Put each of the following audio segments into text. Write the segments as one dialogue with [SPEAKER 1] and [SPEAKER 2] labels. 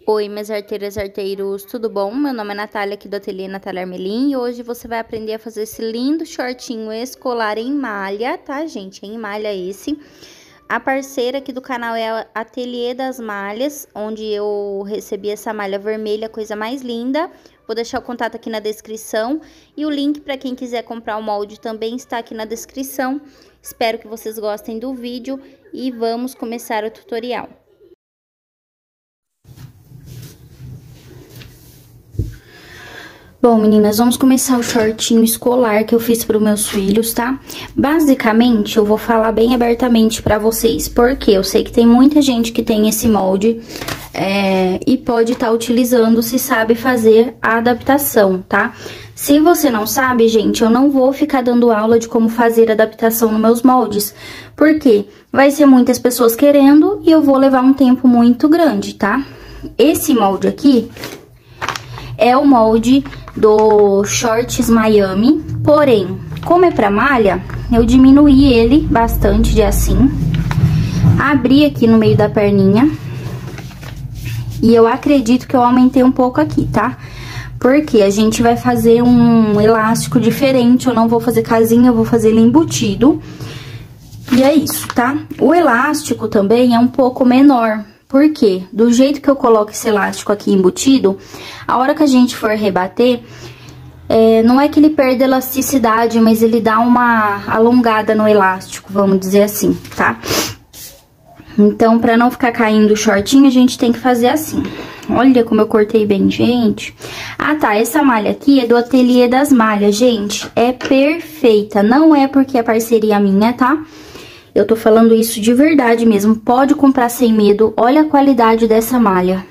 [SPEAKER 1] Oi, minhas arteiras e arteiros, tudo bom? Meu nome é Natália, aqui do Ateliê Natália Armelin, e hoje você vai aprender a fazer esse lindo shortinho escolar em malha, tá, gente? Em malha esse. A parceira aqui do canal é a Ateliê das Malhas, onde eu recebi essa malha vermelha, coisa mais linda. Vou deixar o contato aqui na descrição e o link para quem quiser comprar o molde também está aqui na descrição. Espero que vocês gostem do vídeo e vamos começar o tutorial. Bom, meninas, vamos começar o shortinho escolar que eu fiz para os meus filhos, tá? Basicamente, eu vou falar bem abertamente para vocês, porque eu sei que tem muita gente que tem esse molde e pode estar utilizando se sabe fazer a adaptação, tá? Se você não sabe, gente, eu não vou ficar dando aula de como fazer a adaptação nos meus moldes, porque vai ser muitas pessoas querendo e eu vou levar um tempo muito grande, tá? Esse molde aqui é o molde do Shorts Miami, porém, como é pra malha, eu diminuí ele bastante de assim, abri aqui no meio da perninha, e eu acredito que eu aumentei um pouco aqui, tá? Porque a gente vai fazer um elástico diferente, eu não vou fazer casinha, eu vou fazer ele embutido, e é isso, tá? O elástico também é um pouco menor. Por quê? Do jeito que eu coloco esse elástico aqui embutido, a hora que a gente for rebater, não é que ele perde elasticidade, mas ele dá uma alongada no elástico, vamos dizer assim, tá? Então, pra não ficar caindo o shortinho, a gente tem que fazer assim. Olha como eu cortei bem, gente. Ah, tá, essa malha aqui é do Ateliê das Malhas, gente. É perfeita, não é porque é parceria minha, tá? Eu tô falando isso de verdade mesmo, pode comprar sem medo, olha a qualidade dessa malha.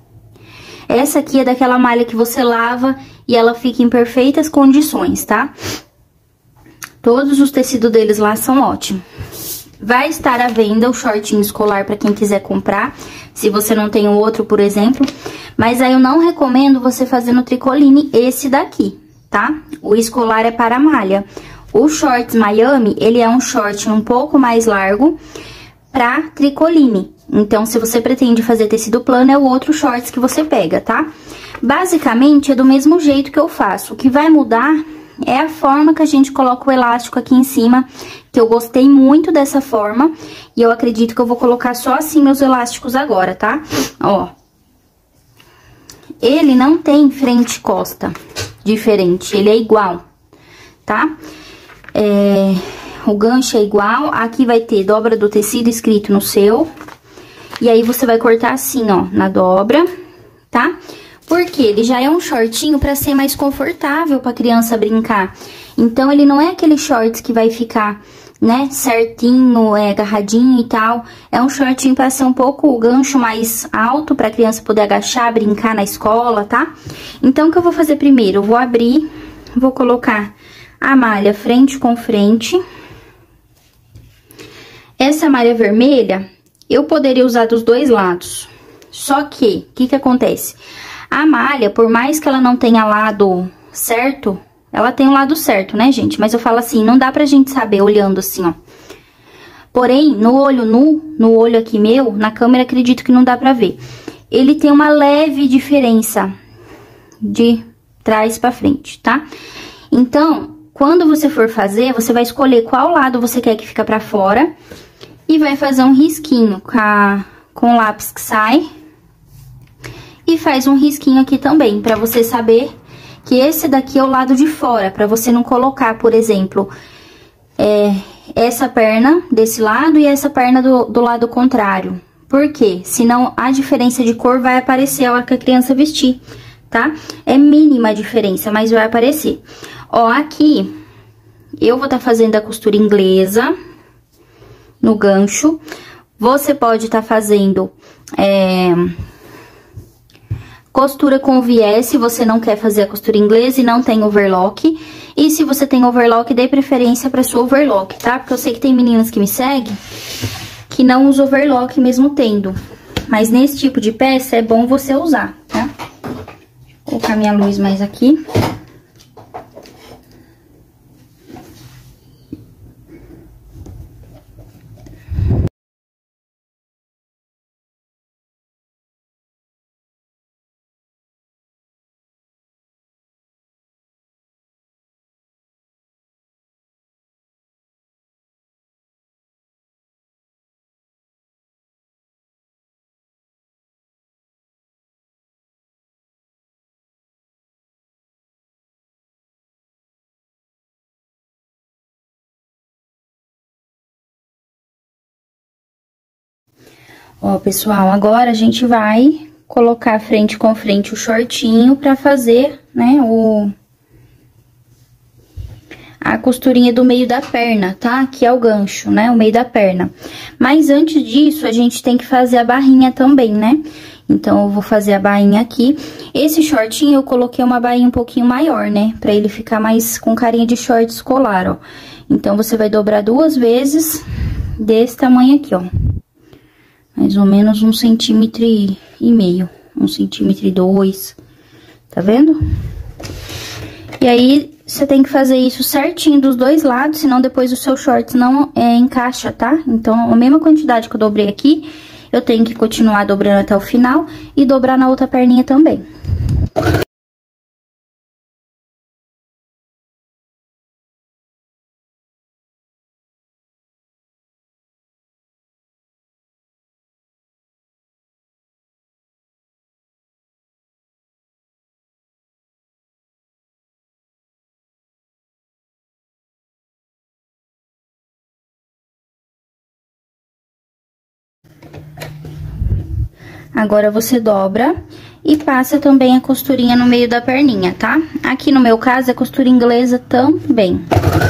[SPEAKER 1] Essa aqui é daquela malha que você lava e ela fica em perfeitas condições, tá? Todos os tecidos deles lá são ótimos. Vai estar à venda o shortinho escolar para quem quiser comprar, se você não tem o outro, por exemplo. Mas aí eu não recomendo você fazer no tricoline esse daqui, tá? O escolar é para malha. O Shorts Miami, ele é um short um pouco mais largo pra tricoline. Então, se você pretende fazer tecido plano, é o outro shorts que você pega, tá? Basicamente, é do mesmo jeito que eu faço. O que vai mudar é a forma que a gente coloca o elástico aqui em cima, que eu gostei muito dessa forma. E eu acredito que eu vou colocar só assim meus elásticos agora, tá? Ó. Ele não tem frente e costa diferente, ele é igual, tá? O gancho é igual, aqui vai ter dobra do tecido escrito no seu. E aí, você vai cortar assim, ó, na dobra, tá? Porque ele já é um shortinho pra ser mais confortável pra criança brincar. Então, ele não é aquele shorts que vai ficar, né, certinho, agarradinho e tal. É um shortinho pra ser um pouco o gancho mais alto pra criança poder agachar, brincar na escola, tá? Então, o que eu vou fazer primeiro? Eu vou abrir, vou colocar a malha frente com frente. Essa malha vermelha, eu poderia usar dos dois lados. Só que, o que acontece? A malha, por mais que ela não tenha lado certo, ela tem um lado certo, né, gente? Mas eu falo assim, não dá pra gente saber olhando assim, ó. Porém, no olho nu, no olho aqui meu, na câmera, acredito que não dá pra ver. Ele tem uma leve diferença de trás pra frente, tá? Então, quando você for fazer, você vai escolher qual lado você quer que fica pra fora e vai fazer um risquinho com o lápis que sai. E faz um risquinho aqui também, pra você saber que esse daqui é o lado de fora, pra você não colocar, por exemplo, essa perna desse lado e essa perna do lado contrário. Por quê? Senão a diferença de cor vai aparecer a hora que a criança vestir, tá? É mínima a diferença, mas vai aparecer. Ó, aqui, eu vou estar fazendo a costura inglesa no gancho. Você pode estar fazendo costura com viés, se você não quer fazer a costura inglesa e não tem overlock. E se você tem overlock, dê preferência para sua overlock, tá? Porque eu sei que tem meninas que me seguem que não usam overlock mesmo tendo. Mas nesse tipo de peça é bom você usar, tá? Vou colocar minha luz mais aqui. Ó, pessoal, agora a gente vai colocar frente com frente o shortinho pra fazer, né, a costurinha do meio da perna, tá? Aqui é o gancho, né, o meio da perna. Mas antes disso, a gente tem que fazer a barrinha também, né? Então, eu vou fazer a bainha aqui. Esse shortinho, eu coloquei uma bainha um pouquinho maior, né? Pra ele ficar mais com carinha de short escolar, ó. Então, você vai dobrar 2 vezes desse tamanho aqui, ó. Mais ou menos 1,5 centímetro, 1,2 centímetros, tá vendo? E aí, você tem que fazer isso certinho dos 2 lados, senão depois o seu short não encaixa, tá? Então, a mesma quantidade que eu dobrei aqui, eu tenho que continuar dobrando até o final e dobrar na outra perninha também. Agora, você dobra e passa também a costurinha no meio da perninha, tá? Aqui no meu caso, é costura inglesa também.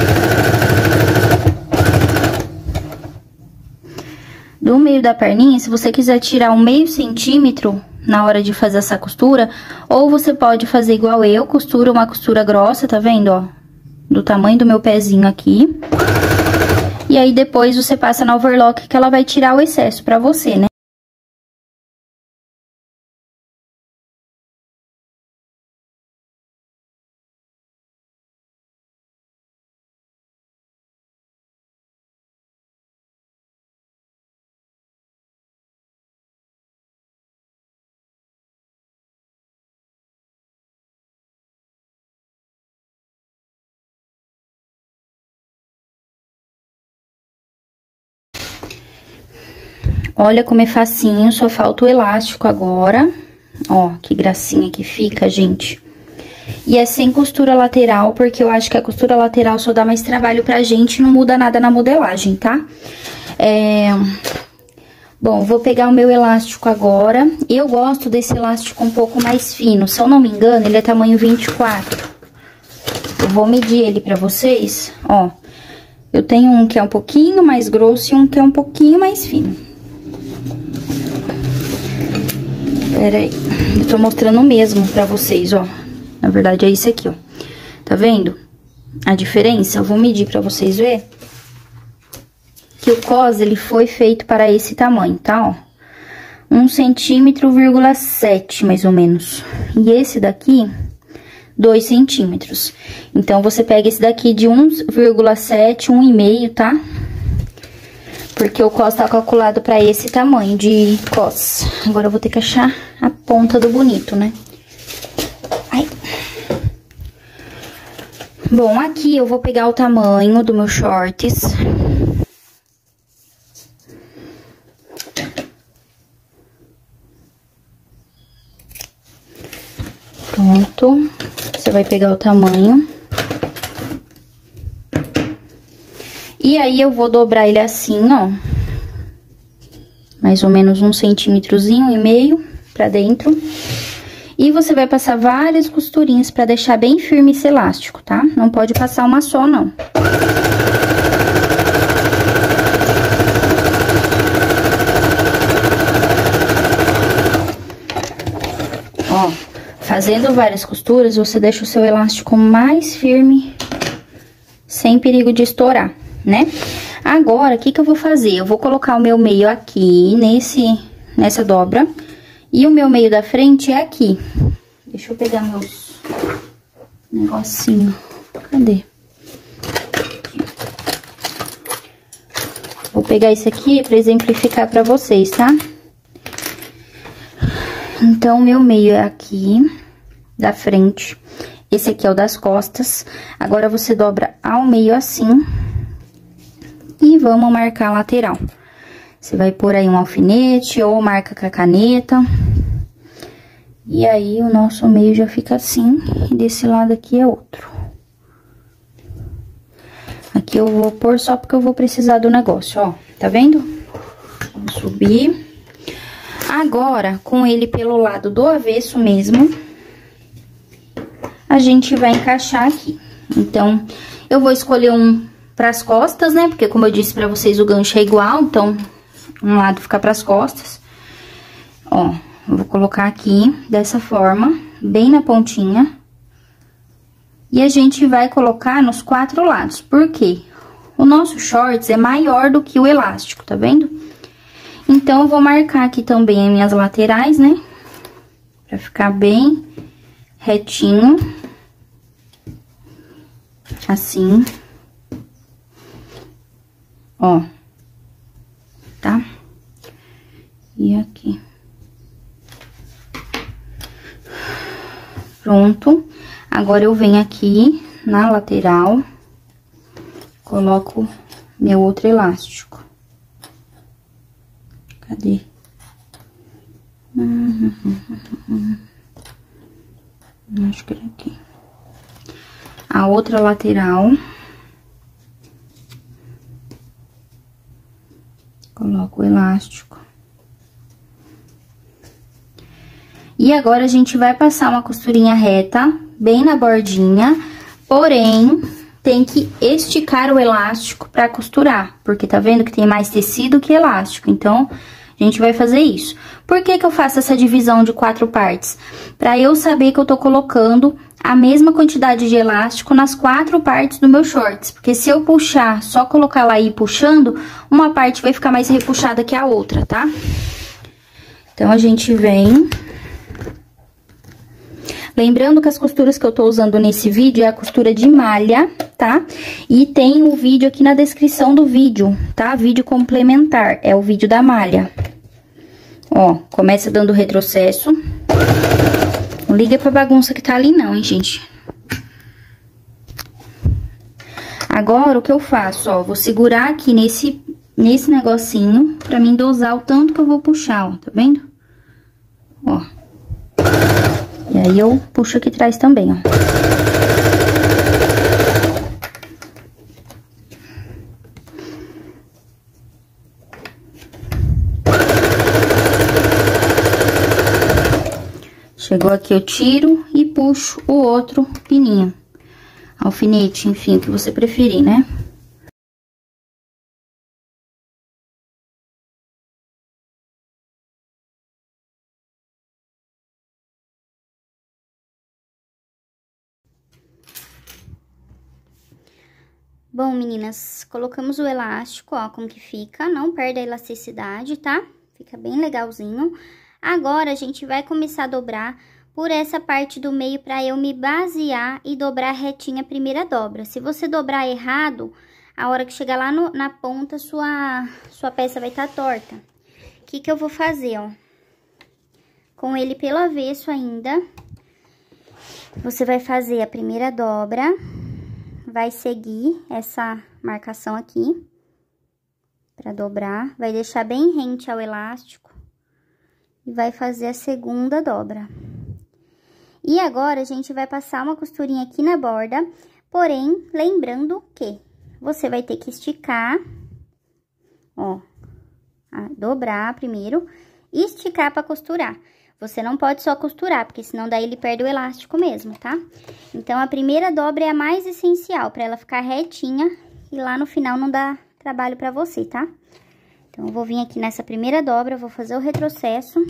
[SPEAKER 1] Do meio da perninha, se você quiser tirar 1/2 centímetro na hora de fazer essa costura, ou você pode fazer igual eu, costura uma costura grossa, tá vendo, ó? Do tamanho do meu pezinho aqui. E aí, depois, você passa na overlock que ela vai tirar o excesso pra você, né? Olha como é facinho, só falta o elástico agora. Ó, que gracinha que fica, gente. E é sem costura lateral, porque eu acho que a costura lateral só dá mais trabalho pra gente e não muda nada na modelagem, tá? Bom, vou pegar o meu elástico agora. Eu gosto desse elástico um pouco mais fino. Se eu não me engano, ele é tamanho 24. Eu vou medir ele pra vocês, ó. Eu tenho um que é um pouquinho mais grosso e um que é um pouquinho mais fino. Pera aí, eu tô mostrando o mesmo pra vocês, ó. Na verdade, é esse aqui, ó. Tá vendo a diferença? Eu vou medir pra vocês verem. Que o cos, ele foi feito para esse tamanho, tá, ó. 1,7 centímetro, mais ou menos. E esse daqui, 2 centímetros. Então, você pega esse daqui de 1,7, 1,5, tá? Porque o cos tá calculado pra esse tamanho de cos. Agora, eu vou ter que achar a ponta do bonito, né? Ai. Bom, aqui eu vou pegar o tamanho do meu shorts. Pronto. Você vai pegar o tamanho. E aí, eu vou dobrar ele assim, ó. Mais ou menos 1,5 centímetros pra dentro. E você vai passar várias costurinhas pra deixar bem firme esse elástico, tá? Não pode passar uma só, não. Ó, fazendo várias costuras, você deixa o seu elástico mais firme, sem perigo de estourar, né? Agora, o que que eu vou fazer? Eu vou colocar o meu meio aqui, nessa dobra, e o meu meio da frente é aqui. Deixa eu pegar meus negocinho. Cadê? Aqui. Vou pegar esse aqui pra exemplificar pra vocês, tá? Então, o meu meio é aqui, da frente. Esse aqui é o das costas. Agora, você dobra ao meio assim. E vamos marcar a lateral. Você vai pôr aí um alfinete ou marca com a caneta. E aí, o nosso meio já fica assim. E desse lado aqui é outro. Aqui eu vou pôr só porque eu vou precisar do negócio, ó. Tá vendo? Vamos subir. Agora, com ele pelo lado do avesso mesmo, a gente vai encaixar aqui. Então, eu vou escolher um pras costas, né? Porque, como eu disse pra vocês, o gancho é igual, então, um lado fica pras costas. Ó, eu vou colocar aqui, dessa forma, bem na pontinha. E a gente vai colocar nos 4 lados. Por quê? O nosso shorts é maior do que o elástico, tá vendo? Então, eu vou marcar aqui também as minhas laterais, né? Pra ficar bem retinho. Assim. Ó. Tá? E aqui. Pronto. Agora, eu venho aqui na lateral, coloco meu outro elástico. Cadê? Acho que era aqui. A outra lateral. Coloco o elástico. E agora, a gente vai passar uma costurinha reta, bem na bordinha, porém, tem que esticar o elástico pra costurar, porque tá vendo que tem mais tecido que elástico, então, a gente vai fazer isso. Por que que eu faço essa divisão de 4 partes? Pra eu saber que eu tô colocando a mesma quantidade de elástico nas 4 partes do meu shorts, porque se eu puxar, só colocar lá e ir puxando, uma parte vai ficar mais repuxada que a outra, tá? Então, a gente vem... Lembrando que as costuras que eu tô usando nesse vídeo é a costura de malha, tá? E tem o vídeo aqui na descrição do vídeo, tá? Vídeo complementar, é o vídeo da malha. Ó, começa dando retrocesso. Não liga pra bagunça que tá ali não, hein, gente? Agora, o que eu faço, ó, vou segurar aqui nesse negocinho pra mim dosar o tanto que eu vou puxar, ó, tá vendo? Ó. E aí, eu puxo aqui atrás também, ó. Chegou aqui, eu tiro e puxo o outro pininho. Alfinete, enfim, o que você preferir, né? Bom, meninas, colocamos o elástico, ó, como que fica, não perde a elasticidade, tá? Fica bem legalzinho. Agora, a gente vai começar a dobrar por essa parte do meio pra eu me basear e dobrar retinha a primeira dobra. Se você dobrar errado, a hora que chegar lá na ponta, sua peça vai estar torta. O que que eu vou fazer, ó? Com ele pelo avesso ainda, você vai fazer a primeira dobra... Vai seguir essa marcação aqui, pra dobrar, vai deixar bem rente ao elástico e vai fazer a segunda dobra. E agora, a gente vai passar uma costurinha aqui na borda, porém, lembrando que você vai ter que esticar, ó, dobrar primeiro e esticar pra costurar. Você não pode só costurar, porque senão daí ele perde o elástico mesmo, tá? Então, a primeira dobra é a mais essencial, pra ela ficar retinha e lá no final não dá trabalho pra você, tá? Então, eu vou vir aqui nessa primeira dobra, vou fazer o retrocesso.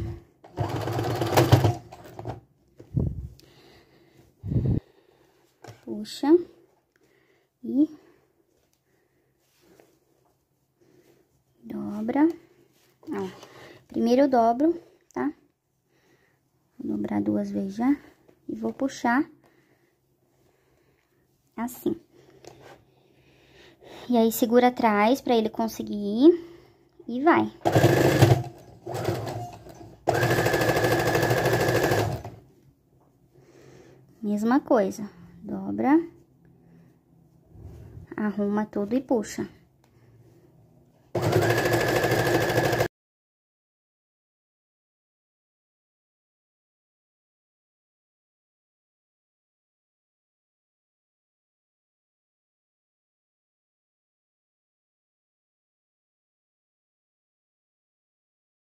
[SPEAKER 1] Puxa. E... dobra. Ó, primeiro eu dobro, tá? Vou dobrar 2 vezes já e vou puxar assim. E aí, segura atrás pra ele conseguir ir e vai. Mesma coisa, dobra, arruma tudo e puxa.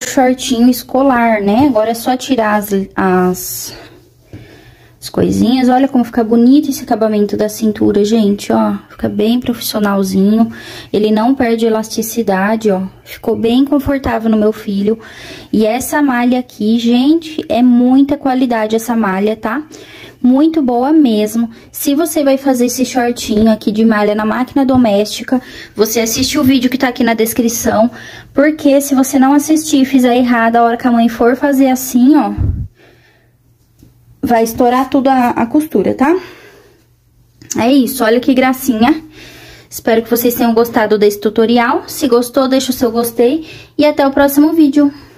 [SPEAKER 1] shortinho escolar, né? Agora é só tirar as coisinhas. Olha como fica bonito esse acabamento da cintura, gente, ó. Fica bem profissionalzinho. Ele não perde elasticidade, ó. Ficou bem confortável no meu filho. E essa malha aqui, gente, é muita qualidade essa malha, tá? Muito boa mesmo. Se você vai fazer esse shortinho aqui de malha na máquina doméstica, você assiste o vídeo que tá aqui na descrição, porque se você não assistir e fizer errado, a hora que a mãe for fazer assim, ó, vai estourar tudo a costura, tá? É isso, olha que gracinha. Espero que vocês tenham gostado desse tutorial. Se gostou, deixa o seu gostei e até o próximo vídeo.